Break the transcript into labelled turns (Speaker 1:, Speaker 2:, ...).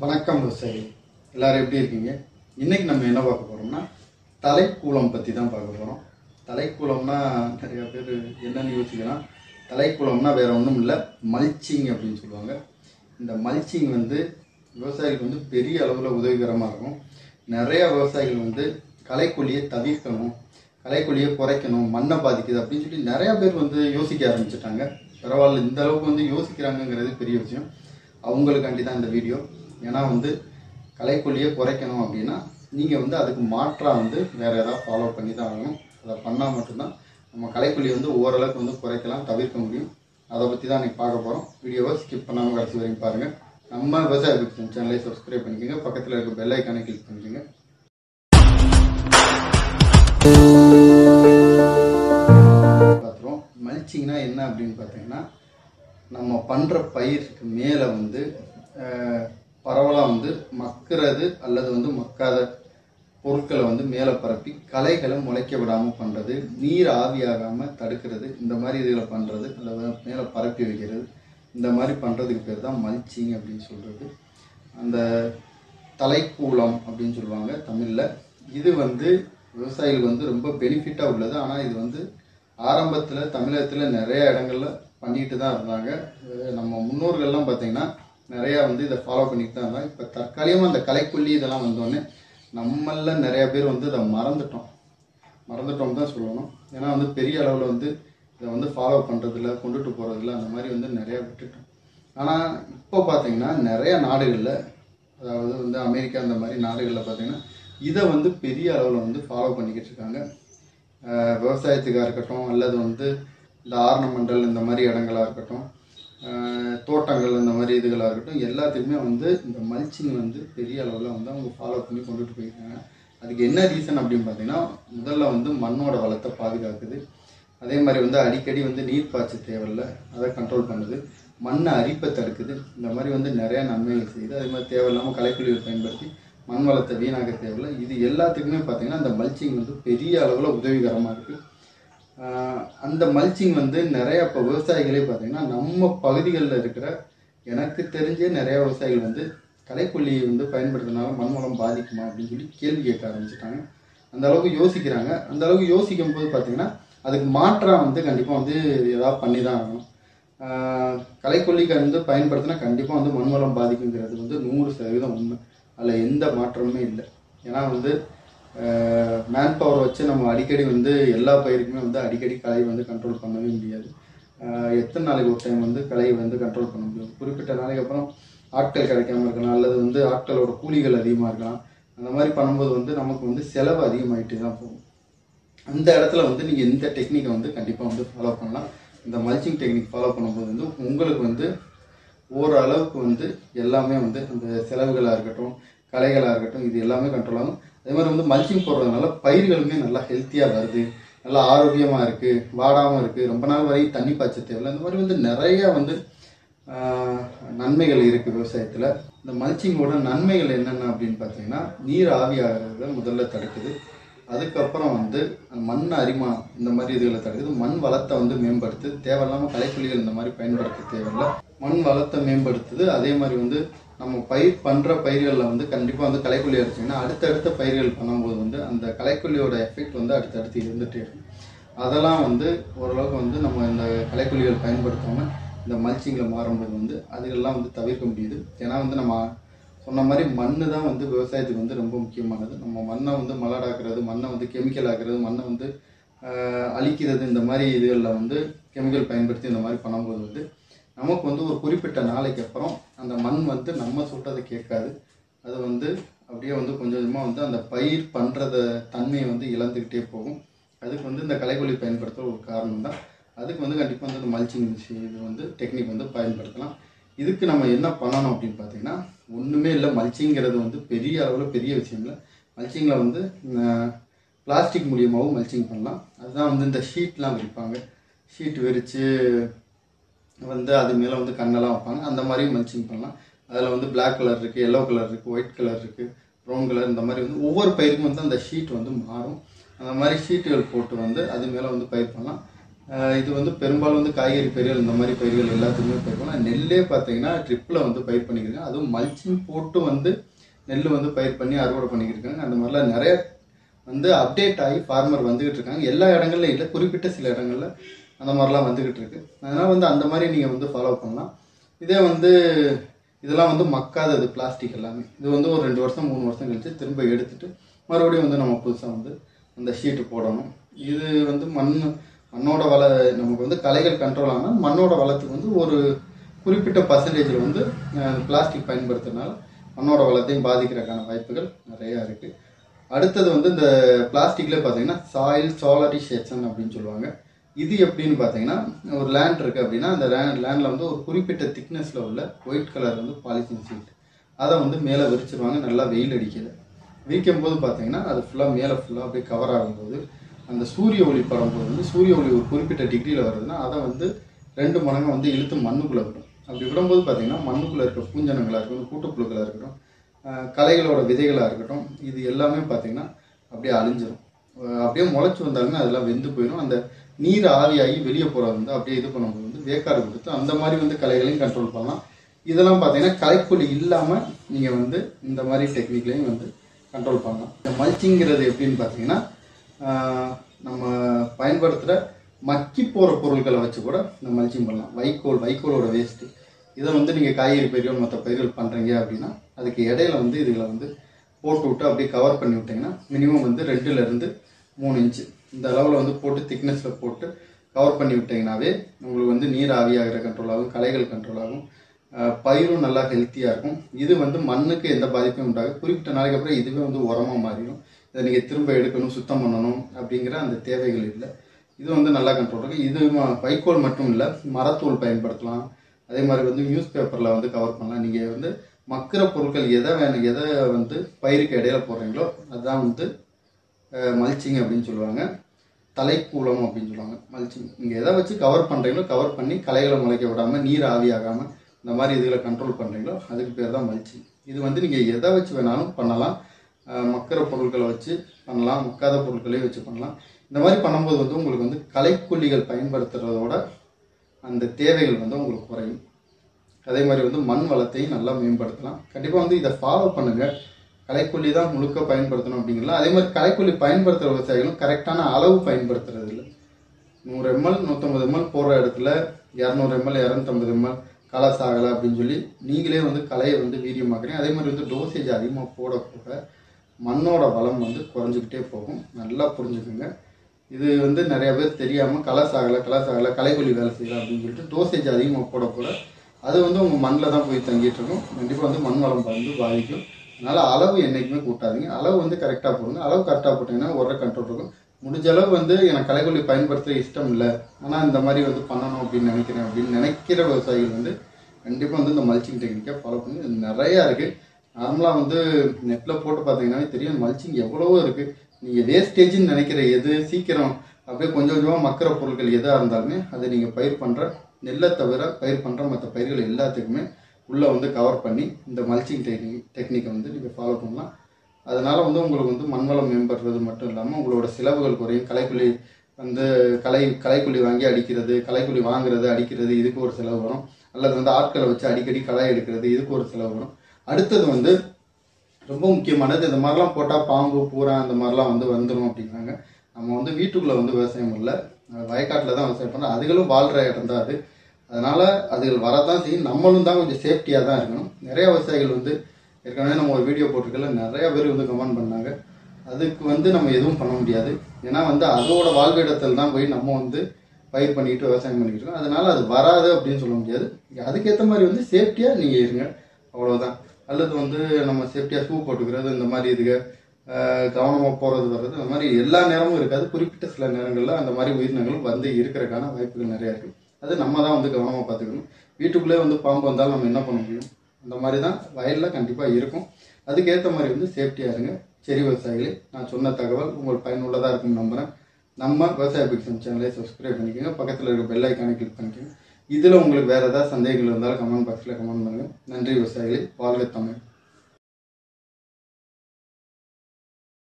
Speaker 1: வணக்கம் விவசாயி எல்லாரும் எப்படி இருக்கீங்க? இன்னைக்கு நம்ம என்ன பார்க்க போறோம்னா தலைக்கூலம் பற்றி தான் பார்க்க போகிறோம். தலைக்கூலம்னா நிறைய பேர் என்னன்னு யோசிக்கலாம். தலைக்கூலம்னா வேற ஒன்றும் இல்லை, மல்ச்சிங் அப்படின்னு சொல்லுவாங்க. இந்த மல்ச்சிங் விவசாயிகளுக்கு பெரிய அளவில் உதவிகரமாக இருக்கும். நிறைய விவசாயிகள் களைக்கொல்லியை தவிர்க்கணும், களைக்கொல்லியை குறைக்கணும், மண்ணை பாதிக்குது அப்படின்னு சொல்லி நிறைய பேர் யோசிக்க ஆரம்பிச்சிட்டாங்க. பரவாயில்ல, இந்த அளவுக்கு யோசிக்கிறாங்கங்கிறது பெரிய விஷயம். அவங்களுக்காண்டி தான் இந்த வீடியோ. ஏன்னா களைக்கொல்லியை குறைக்கணும் அப்படின்னா நீங்கள் அதுக்கு மாற்றாக வேறு ஏதாவது ஃபாலோ பண்ணி தான் ஆகணும். அதை பண்ணால் மட்டும்தான் நம்ம களைக்கொல்லியை ஓரளவுக்கு குறைக்கலாம், தவிர்க்க முடியும். அதை பற்றி தான் இன்றைக்கி பார்க்க போகிறோம். வீடியோவை ஸ்கிப் பண்ணாமல் கடைசி வரைக்கும் பாருங்கள். நம்ம விவசாய பிக்சன் சேனலை சப்ஸ்கிரைப் பண்ணிக்கோங்க, பக்கத்தில் இருக்க பெல் ஐக்கானை கிளிக் பண்ணிக்கோங்க. பார்த்துருவோம். மல்ச்சிங்னா என்ன அப்படின்னு பார்த்தீங்கன்னா, நம்ம பண்ணுற பயிருக்கு மேலே பரவலாக மக்கிறது அல்லது மக்காத பொருட்களை மேலே பரப்பி களைகளை முளைக்க விடாமல் பண்ணுறது, நீர் ஆவியாகாமல் தடுக்கிறது, இந்த மாதிரி இதுகளை பண்ணுறது, அல்லது மேலே பரப்பி வைக்கிறது, இந்த மாதிரி பண்ணுறதுக்கு பேர் தான் மல்ச்சிங் அப்படின்னு சொல்கிறது. அந்த தலைக்கூலம் அப்படின்னு சொல்லுவாங்க தமிழில். இது விவசாயிகள் ரொம்ப பெனிஃபிட்டாக உள்ளது. ஆனால் இது ஆரம்பத்தில் தமிழகத்தில் நிறைய இடங்களில் பண்ணிக்கிட்டு தான் இருந்தாங்க. நம்ம முன்னோர்கள்லாம் பார்த்திங்கன்னா நிறையா இதை ஃபாலோ பண்ணிட்டு தான் இருந்தாங்க. இப்போ தற்காலிகமாக அந்த களைக்கொல்லி இதெல்லாம் வந்தோடனே நம்மள நிறையா பேர் இதை மறந்துட்டோம் தான் சொல்லணும். ஏன்னா பெரிய அளவில் இதை ஃபாலோ பண்ணுறதில்ல, கொண்டுட்டு போகிறதில்ல, அந்த மாதிரி நிறையா விட்டுட்டோம். ஆனால் இப்போ பார்த்திங்கன்னா நிறையா நாடுகளில், அதாவது அமெரிக்கா அந்த மாதிரி நாடுகளில் பார்த்திங்கன்னா இதை பெரிய அளவில் ஃபாலோ பண்ணிக்கிட்டு இருக்காங்க. விவசாயத்துக்காக இருக்கட்டும், அல்லது இந்த ஆர்னமெண்டல் இந்த மாதிரி இடங்களாக இருக்கட்டும், தோட்டங்கள் இந்த மாதிரி இதுகளாக இருக்கட்டும், எல்லாத்துக்குமே இந்த மல்ச்சிங் பெரிய அளவில் அவங்க ஃபாலோ பண்ணி கொண்டுட்டு போயிருக்காங்க. அதுக்கு என்ன ரீசன் அப்படின்னு பார்த்தீங்கன்னா, முதல்ல மண்ணோட வளத்தை பாதுகாக்குது. அதே மாதிரி அடிக்கடி நீர் பாய்ச்ச தேவையில்லை, அதை கண்ட்ரோல் பண்ணுது. மண்ணை அரிப்பை தடுக்குது. இந்த மாதிரி நிறையா நன்மைகள் செய்யுது. அதே மாதிரி தேவையில்லாமல் களைக்கொல்லியை பயன்படுத்தி மண் வளத்தை வீணாக்க தேவையில்லை. இது எல்லாத்துக்குமே பார்த்திங்கன்னா அந்த மல்ச்சிங் பெரிய அளவில் உதவிகரமாக இருக்குது. அந்த மல்ச்சிங் நிறைய இப்போ விவசாயிகளே பார்த்திங்கன்னா நம்ம பகுதிகளில் இருக்கிற, எனக்கு தெரிஞ்சே நிறைய விவசாயிகள் களைக்கொல்லியை பயன்படுத்தினால மண் வளம் பாதிக்குமா அப்படின்னு சொல்லி கேள்வி கேட்க ஆரம்பிச்சிட்டாங்க. அந்த அளவுக்கு யோசிக்கிறாங்க. அந்த அளவுக்கு யோசிக்கும் போது பார்த்திங்கன்னா அதுக்கு மாற்றாக கண்டிப்பாக ஏதாவது பண்ணி தான் ஆகணும். களைக்கொல்லிக்கு பயன்படுத்தினா கண்டிப்பாக மண் வளம் பாதிக்குங்கிறது 100% உண்மை. அதில் எந்த மாற்றமுமே இல்லை. ஏன்னா மேன் பவர் வச்சு நம்ம அடிக்கடி எல்லா பயிருக்குமே அடிக்கடி களை கண்ட்ரோல் பண்ணவே முடியாது. எத்தனை நாளைக்கு ஒரு டைம் களையை கண்ட்ரோல் பண்ண முடியும்? குறிப்பிட்ட நாளைக்கு அப்புறம் ஆட்கள் கிடைக்காம இருக்கலாம், அல்லது ஆட்களோட கூலிகள் அதிகமாக இருக்கலாம். அந்த மாதிரி பண்ணும்போது நமக்கு செலவு அதிகமாகிட்டே தான் போகும். அந்த இடத்துல நீங்கள் இந்த டெக்னிக்கை கண்டிப்பாக ஃபாலோ பண்ணலாம். இந்த மல்ச்சிங் டெக்னிக் ஃபாலோ பண்ணும்போது உங்களுக்கு ஓரளவுக்கு எல்லாமே அந்த செலவுகளாக இருக்கட்டும், களைகளாக இருக்கட்டும், இது எல்லாமே கண்ட்ரோல் ஆகும். அதே மாதிரி மல்ச்சிங் போடுறதுனால பயிர்களுமே நல்லா ஹெல்த்தியாக வருது, நல்லா ஆரோக்கியமாக இருக்குது, வாடாமல் இருக்குது, ரொம்ப நாள் வரைக்கும் தண்ணி பாய்ச்ச தேவையில்லை. இந்த மாதிரி நிறையா நன்மைகள் இருக்குது விவசாயத்தில். இந்த மல்ச்சிங்கோட நன்மைகள் என்னென்ன அப்படின்னு பார்த்தீங்கன்னா, நீர் ஆவியாகிறத முதல்ல தடுக்குது. அதுக்கப்புறம் மண் அரிமானம் இந்த மாதிரி இதுகளை தடுக்குது. மண் வளத்தை மேம்படுத்துது. தேவையில்லாமல் களைக்கொல்லிகள் இந்த மாதிரி பயன்படுத்த தேவையில்லை, மண் வளத்தை மேம்படுத்துது. அதே மாதிரி நம்ம பயிர் பண்ணுற பயிர்களில் கண்டிப்பாக களைக்கொல்லி அடிச்சிங்கன்னா அடுத்தடுத்த பயிர்கள் பண்ணும்போது அந்த களைக்கொல்லியோட எஃபெக்ட் அடுத்தடுத்து இருந்துகிட்டே இருக்கும். அதெல்லாம் ஓரளவுக்கு நம்ம இந்த களைக்கொல்லிகள் பயன்படுத்தாமல் இந்த மல்ச்சிங்கில் மாறும்போது அதுகள்லாம் தவிர்க்க முடியுது. ஏன்னா நம்ம சொன்ன மாதிரி மண் தான் விவசாயத்துக்கு ரொம்ப முக்கியமானது. நம்ம மண்ணை மலடாக்குறது, மண்ணை கெமிக்கல் ஆக்குறது, மண்ணை அழிக்கிறது, இந்த மாதிரி இதுகளில் கெமிக்கல் பயன்படுத்தி இந்த மாதிரி பண்ணும்போது நமக்கு ஒரு குறிப்பிட்ட நாளைக்கு அப்புறம் அந்த மண் நம்ம சொல்கிறத கேட்காது. அது அப்படியே கொஞ்சம் கொஞ்சமாக அந்த பயிர் பண்ணுறத தன்மையை இழந்துக்கிட்டே போகும். அதுக்கு இந்த களைக்கொல்லி பயன்படுத்துகிற ஒரு காரணம் தான். அதுக்கு கண்டிப்பாக இந்த மல்ச்சிங் இது டெக்னிக் பயன்படுத்தலாம். இதுக்கு நம்ம என்ன பண்ணணும் அப்படின்னு பார்த்தீங்கன்னா, ஒன்றுமே இல்லை. மல்ச்சிங்கிறது பெரிய அளவில் பெரிய விஷயம் இல்லை. மல்ச்சிங்கில் பிளாஸ்டிக் மூலியமாகவும் மல்ச்சிங் பண்ணலாம். அதுதான் இந்த ஷீட்லாம் விரிப்பாங்க. ஷீட் விரித்து அது மேலே கண்ணெல்லாம் வைப்பாங்க. அந்த மாதிரியும் மல்ச்சிங் பண்ணலாம். அதில் பிளாக் கலர் இருக்குது, எல்லோ கலர் இருக்குது, ஒயிட் கலர் இருக்குது, ப்ரௌன் கலர், இந்த மாதிரி ஒவ்வொரு பயிருக்கும் அந்த ஷீட் மாறும். அந்த மாதிரி ஷீட்டுகள் போட்டு அது மேலே பயிர் பண்ணலாம். இது வந்து பெரும்பாலும் வந்து காய்கறி பயிர்கள் இந்த மாதிரி பயிர்கள் எல்லாத்துக்குமே பயிர். நெல்லே பார்த்தீங்கன்னா ட்ரிப்பில் வந்து பயிர் பண்ணிக்கிறேங்க. அதுவும் மல்ச்சிங் போட்டு வந்து நெல் வந்து பயிர் பண்ணி அறுவடை பண்ணிக்கிருக்காங்க. அந்த மாதிரிலாம் நிறைய வந்து அப்டேட் ஆகி ஃபார்மர் வந்துக்கிட்டு இருக்காங்க. எல்லா இடங்கள்லையும் இல்லை, குறிப்பிட்ட சில இடங்கள்ல அந்த மாதிரிலாம் வந்துக்கிட்டு இருக்கு. அதனால் வந்து அந்த மாதிரி நீங்கள் வந்து ஃபாலோ பண்ணலாம். இதே வந்து இதெல்லாம் வந்து மக்காதது பிளாஸ்டிக் எல்லாமே. இது வந்து ஒரு 2 வருஷம் 3 வருஷம் கழிச்சு திரும்ப எடுத்துட்டு மறுபடியும் வந்து நம்ம புதுசாக வந்து அந்த ஷீட்டு போடணும். இது வந்து மண்ணோட நமக்கு வந்து களைகள் கண்ட்ரோல் ஆனால் மண்ணோட வளத்துக்கு வந்து ஒரு குறிப்பிட்ட பர்சன்டேஜில் வந்து பிளாஸ்டிக் பயன்படுத்துறதுனால மண்ணோட வளத்தையும் பாதிக்கிறதுக்கான வாய்ப்புகள் நிறையா இருக்குது. அடுத்தது வந்து இந்த பிளாஸ்டிக்ல பார்த்தீங்கன்னா சாயில் சாலரைசேஷன் அப்படின்னு சொல்லுவாங்க. இது எப்படின்னு பார்த்தீங்கன்னா, ஒரு லேண்ட் இருக்குது அப்படின்னா அந்த லேண்டில் வந்து ஒரு குறிப்பிட்ட திக்னஸில் உள்ள ஒயிட் கலர் வந்து பாலித்தீன் ஷீட் அதை வந்து மேலே விரிச்சிருவாங்க. நல்லா வெயில் அடிக்கல விரிக்கும் போது பார்த்தீங்கன்னா அது ஃபுல்லாக மேலே ஃபுல்லாக அப்படியே கவர் ஆகும்போது அந்த சூரிய ஒளி படும்போது வந்து சூரிய ஒளி ஒரு குறிப்பிட்ட டிகிரியில் வருதுன்னா அதை வந்து 2 மடங்கு வந்து இழுத்து மண்ணுக்குள்ளே விடும். அப்படி விடும்போது பார்த்தீங்கன்னா மண்ணுக்குள்ளே இருக்க பூஞ்சனங்களாக இருக்கட்டும், கூட்டுப்புழுக்களாக இருக்கட்டும், களைகளோட விதைகளாக இருக்கட்டும், இது எல்லாமே பார்த்தீங்கன்னா அப்படியே அழிஞ்சிடும். அப்படியே முளைச்சி வந்தாலுமே அதெல்லாம் வெந்து போயிடும். அந்த நீர் ஆவியாகி வெளியே போகிறது வந்து அப்படியே இது பண்ணும்போது வந்து வேக்காடு கொடுத்து அந்த மாதிரி வந்து களைகளையும் கண்ட்ரோல் பண்ணலாம். இதெல்லாம் பார்த்தீங்கன்னா களைக்கொல்லி இல்லாமல் நீங்கள் வந்து இந்த மாதிரி டெக்னிக்லையும் வந்து கண்ட்ரோல் பண்ணலாம். இந்த மல்ச்சிங்கிறது எப்படின்னு பார்த்தீங்கன்னா, நம்ம பயன்படுத்துகிற மக்கி போகிற பொருட்களை வச்சு கூட இந்த மல்ச்சிங் பண்ணலாம். வைக்கோலோட வேஸ்ட்டு இதை வந்து நீங்கள் காய்கறி பயிர்கள் மற்ற பயிர்கள் பண்ணுறீங்க அப்படின்னா அதுக்கு இடையில வந்து இதுகளை வந்து போட்டு விட்டு அப்படியே கவர் பண்ணி விட்டிங்கன்னா மினிமம் வந்து 2 to 3 இன்ச்சு இந்த அளவில் வந்து போட்டு திக்னஸில் போட்டு கவர் பண்ணி விட்டிங்கனாவே உங்களுக்கு வந்து நீர் ஆவியாகிற கண்ட்ரோல் ஆகும், களைகள் கண்ட்ரோல் ஆகும், பயிரும் நல்லா ஹெல்த்தியாக இருக்கும். இது வந்து மண்ணுக்கு எந்த பாதிப்பும் உண்டாகும். குறிப்பிட்ட நாளைக்கு அப்புறம் இதுவே வந்து உரமாக மாறிடும். இதை நீங்கள் திரும்ப எடுக்கணும், சுத்தம் பண்ணணும் அப்படிங்கிற அந்த தேவைகள் இல்லை. இது வந்து நல்லா கண்ட்ரோல் இருக்குது. இது வைக்கோல் மட்டும் இல்லை, மரத்தூள் பயன்படுத்தலாம். அதே மாதிரி வந்து நியூஸ் பேப்பரில் வந்து கவர் பண்ணலாம். நீங்கள் வந்து மக்கிற பொருட்கள் எதை வந்து பயிருக்கு இடையில போடுறீங்களோ அதுதான் வந்து மல்ச்சிங் அப்படின்னு சொல்லுவாங்க. தலைக்கூலம் அப்படின்னு சொல்லுவாங்க மல்ச்சிங். நீங்கள் எதை வச்சு கவர் பண்ணுறீங்களோ கவர் பண்ணி களைகளை முளைக்க விடாமல் நீர் ஆவியாகாமல் இந்த மாதிரி இதுகளை கண்ட்ரோல் பண்ணுறீங்களோ அதுக்கு பேர் தான் மல்ச்சிங். இது வந்து நீங்கள் எதை வச்சு வேணாலும் பண்ணலாம். மக்கிற பொருட்களை வச்சு பண்ணலாம், மக்காத பொருட்களையும் வச்சு பண்ணலாம். இந்த மாதிரி பண்ணும்போது வந்து உங்களுக்கு வந்து களைக்கொல்லிகள் பயன்படுத்துறதோட அந்த தேவைகள் வந்து உங்களுக்கு குறையும். அதே மாதிரி வந்து மண் வளத்தையும் நல்லா மேம்படுத்தலாம். கண்டிப்பாக வந்து இதை ஃபாலோ பண்ணுங்கள். களைக்கொல்லி தான் முழுக்க பயன்படுத்தணும் அப்படிங்கிறலாம். அதே மாதிரி களைக்கொல்லி பயன்படுத்துகிற விவசாயிகளும் கரெக்டான அளவு பயன்படுத்துறது இல்லை. 100 ml 150 ml போடுற இடத்துல 200 ml 250 ml களை சாகலை அப்படின்னு சொல்லி நீங்களே வந்து களையை வந்து வீரியமாக்குறீங்க. அதே மாதிரி வந்து டோசேஜ் அதிகமாக போட போக மண்ணோட வளம் வந்து குறைஞ்சிக்கிட்டே போகும். நல்லா புரிஞ்சுக்குங்க. இது வந்து நிறைய பேர் தெரியாமல் களை சாகலை களைக்கொல்லி வேலை செய்யலாம் அப்படின்னு சொல்லிட்டு டோசேஜ் அதிகமாக போட அது வந்து உங்கள் மண்ணில் தான் போய் தங்கிட்டு இருக்கும். கண்டிப்பாக வந்து மண் வளம் வந்து பாதிக்கும். அதனால் அளவு என்றைக்குமே கூட்டாதீங்க. அளவு வந்து கரெக்டாக போடுங்க. அளவு கரெக்டாக போட்டிங்கன்னா ஒரு கண்ட்ரோல் இருக்கும். முடிஞ்ச அளவு வந்து எனக்கு களைக்கொல்லி பயன்படுத்த இஷ்டம் இல்லை, ஆனால் இந்த மாதிரி வந்து பண்ணணும் அப்படின்னு நினைக்கிறேன் அப்படின்னு நினைக்கிற விவசாயிகள் வந்து கண்டிப்பாக வந்து இந்த மல்ச்சிங் டெக்னிக்கை ஃபாலோ பண்ணி நிறையா இருக்குது. நார்மலாக வந்து நெட்டில் போட்டு பார்த்தீங்கன்னாவே தெரியும் மல்ச்சிங் எவ்வளவோ இருக்குது. நீங்கள் வேஸ்டேஜ்னு நினைக்கிற எது சீக்கிரம் அப்படியே கொஞ்சம் கொஞ்சமாக மக்கிற பொருட்கள் எதாக இருந்தாலுமே அதை நீங்கள் பயிர் பண்ணுற நெல்லை தவிர பயிர் பண்ணுற மற்ற பயிர்கள் எல்லாத்துக்குமே உள்ளே வந்து கவர் பண்ணி இந்த மல்ச்சிங் டெக்னிக்கை வந்து நீங்கள் ஃபாலோ பண்ணலாம். அதனால் வந்து உங்களுக்கு வந்து மண்வளம் மேம்படுறது மட்டும் இல்லாமல் உங்களோட செலவுகள் குறையும். களைக்கொல்லி வந்து களைக்கொல்லி வாங்கி அடிக்கிறது, களைக்கொல்லி வாங்குறது அடிக்கிறது இதுக்கு ஒரு செலவு வரும். அல்லது வந்து ஆட்களை வச்சு அடிக்கடி களை எடுக்கிறது இதுக்கு ஒரு செலவு வரும். அடுத்தது வந்து ரொம்ப முக்கியமானது, இந்த மாதிரிலாம் போட்டால் பாம்பு பூரா அந்த மாதிரிலாம் வந்து வந்துடும் அப்படிங்கிறாங்க. நம்ம வந்து வீட்டுக்குள்ளே வந்து விவசாயம் இல்லை, வயக்காட்டில் தான் விவசாயம் பண்ணோம். அதுகளும் வாழ்கிற இடம் தான் அது. அதனால் அதுகள் வரதான் செய்யும். நம்மளும் தான் கொஞ்சம் சேஃப்டியாக தான் இருக்கணும். நிறைய விவசாயிகள் வந்து ஏற்கனவே நம்ம ஒரு வீடியோ போட்டிருக்கல, நிறையா பேர் வந்து கமெண்ட் பண்ணாங்க. அதுக்கு வந்து நம்ம எதுவும் பண்ண முடியாது. ஏன்னா வந்து அதோட வாழ்விடத்தில் தான் போய் நம்ம வந்து பயிர் பண்ணிக்கிட்டு விவசாயம் பண்ணிக்கிட்டு இருக்கோம். அதனால் அது வராது அப்படின்னு சொல்ல முடியாது. அதுக்கேற்ற மாதிரி வந்து சேஃப்டியாக நீங்கள் இருங்க, அவ்வளோதான். அல்லது வந்து நம்ம சேஃப்டியாக ஷூ போட்டுக்கிறது, இந்த மாதிரி இதுக்கு கவனமாக போகிறது வர்றது, அந்த மாதிரி எல்லா நேரமும் இருக்காது. குறிப்பிட்ட சில நேரங்களில் அந்த மாதிரி உயிரினங்கள் வந்து இருக்கிறதுக்கான வாய்ப்புகள் நிறையா இருக்குது. அது நம்ம தான் வந்து கவனமாக பார்த்துக்கணும். வீட்டுக்குள்ளே வந்து பாம்பு வந்தாலும் நம்ம என்ன பண்ண முடியும்? அந்த மாதிரி தான் வயலில் கண்டிப்பாக இருக்கும். அதுக்கேற்ற மாதிரி வந்து சேஃப்டியாக இருங்க. சரி விவசாயிகளே, நான் சொன்ன தகவல் உங்களுக்கு பயனுள்ளதாக இருக்கும்னு நம்புகிறேன். நம்ம விவசாய பிக்சன் சேனலை சப்ஸ்கிரைப் பண்ணிக்கோங்க. பக்கத்தில் இருக்க பெல் ஐக்கானை கிளிக் பண்ணிக்கோங்க. இதில் உங்களுக்கு வேறு ஏதாவது சந்தேகங்கள் இருந்தாலும் கமெண்ட் பாக்ஸில் கமெண்ட் பண்ணுங்கள். நன்றி விவசாயிகளே. வாழ்க தமிழ்.